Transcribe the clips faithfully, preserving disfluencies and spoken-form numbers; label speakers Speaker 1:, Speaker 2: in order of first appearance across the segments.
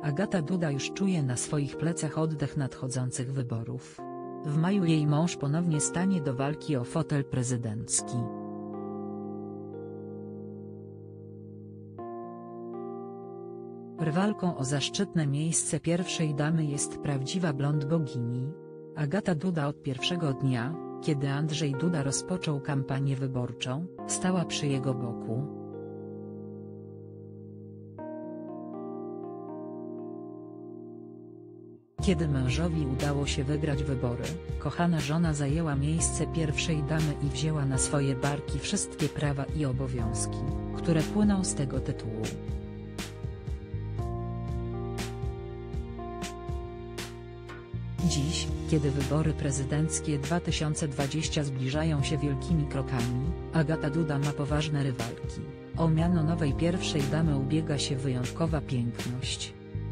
Speaker 1: Agata Duda już czuje na swoich plecach oddech nadchodzących wyborów. W maju jej mąż ponownie stanie do walki o fotel prezydencki. Rywalką o zaszczytne miejsce pierwszej damy jest prawdziwa blond bogini. Agata Duda od pierwszego dnia, kiedy Andrzej Duda rozpoczął kampanię wyborczą, stała przy jego boku. Kiedy mężowi udało się wygrać wybory, kochana żona zajęła miejsce pierwszej damy i wzięła na swoje barki wszystkie prawa i obowiązki, które płyną z tego tytułu. Dziś, kiedy wybory prezydenckie dwa tysiące dwudziesty zbliżają się wielkimi krokami, Agata Duda ma poważne rywalki. O miano nowej pierwszej damy ubiega się wyjątkowa piękność.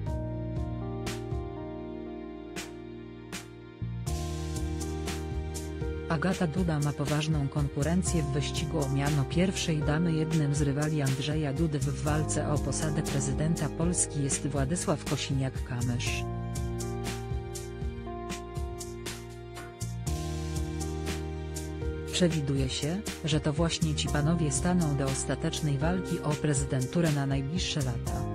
Speaker 1: Agata Duda ma poważną konkurencję w wyścigu o miano pierwszej damy. Jednym z rywali Andrzeja Dudy w walce o posadę prezydenta Polski jest Władysław Kosiniak-Kamysz. Przewiduje się, że to właśnie ci panowie staną do ostatecznej walki o prezydenturę na najbliższe lata.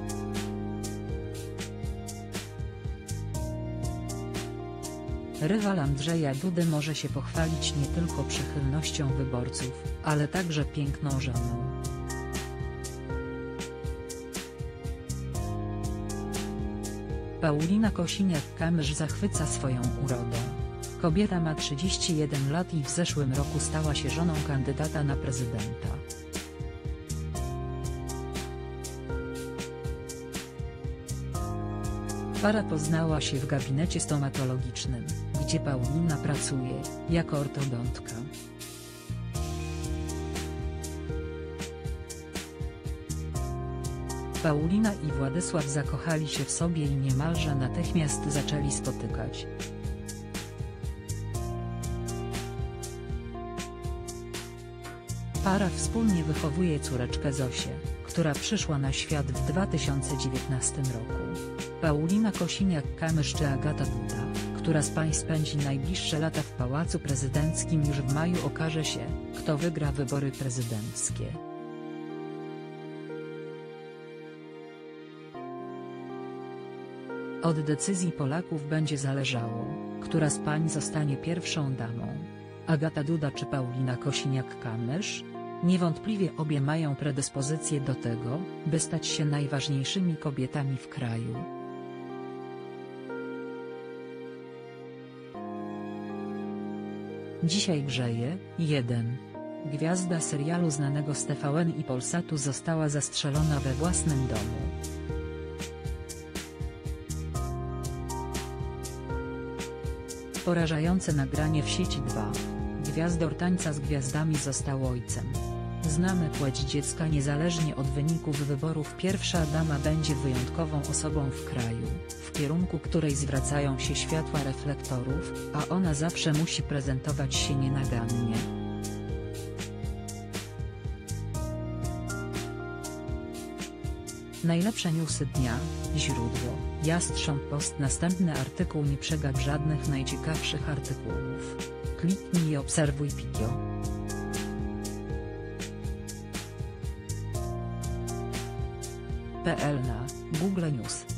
Speaker 1: Rywal Andrzeja Dudy może się pochwalić nie tylko przychylnością wyborców, ale także piękną żoną. Paulina Kosiniak-Kamysz zachwyca swoją urodą. Kobieta ma trzydzieści jeden lat i w zeszłym roku stała się żoną kandydata na prezydenta. Para poznała się w gabinecie stomatologicznym, gdzie Paulina pracuje jako ortodontka. Paulina i Władysław zakochali się w sobie i niemalże natychmiast zaczęli spotykać. Para wspólnie wychowuje córeczkę Zosię, która przyszła na świat w dwa tysiące dziewiętnastym roku. Paulina Kosiniak-Kamysz czy Agata Duda, która z pań spędzi najbliższe lata w Pałacu Prezydenckim. Już w maju okaże się, kto wygra wybory prezydenckie. Od decyzji Polaków będzie zależało, która z pań zostanie pierwszą damą. Agata Duda czy Paulina Kosiniak-Kamysz? Niewątpliwie obie mają predyspozycje do tego, by stać się najważniejszymi kobietami w kraju. Dzisiaj grzeje. jeden. Gwiazda serialu znanego z T V N i Polsatu została zastrzelona we własnym domu. Porażające nagranie w sieci. dwa. Gwiazdor Tańca z Gwiazdami został ojcem. Znamy płeć dziecka niezależnie od wyników wyborów. Pierwsza dama będzie wyjątkową osobą w kraju, w kierunku której zwracają się światła reflektorów, a ona zawsze musi prezentować się nienagannie. Najlepsze newsy dnia, źródło, Jastrząb Post. Następny artykuł. Nie przegap żadnych najciekawszych artykułów. Kliknij i obserwuj Pikio. kropka pe el na Google News.